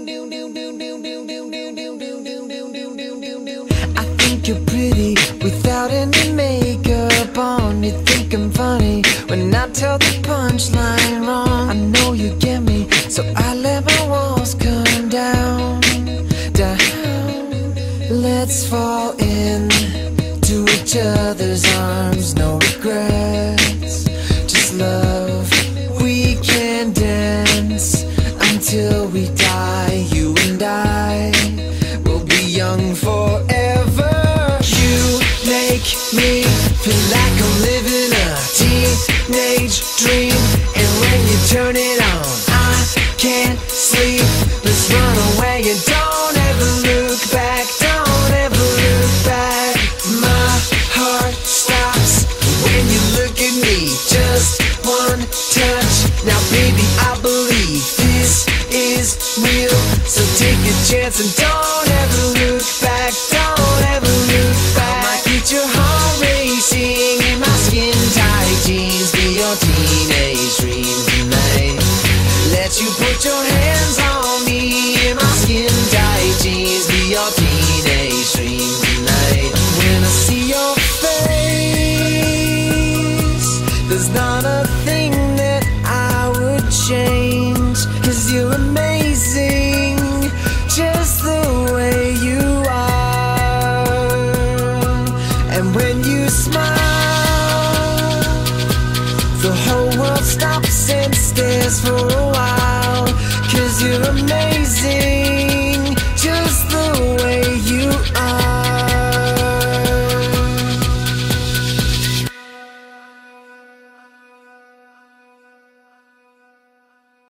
I think you're pretty without any makeup on. You think I'm funny when I tell the punchline wrong. I know you get me, so I let my walls come down, down. Let's fall into each other's arms, no regrets, just love. We can dance until we die, you and I will be young forever. You make me feel like I'm living a teenage dream, and when you turn it on, I can't sleep. Let's run away and don't ever look back, don't ever look back. My heart stops when you look at me, just one touch. Now baby, I believe this is real, so take a chance and don't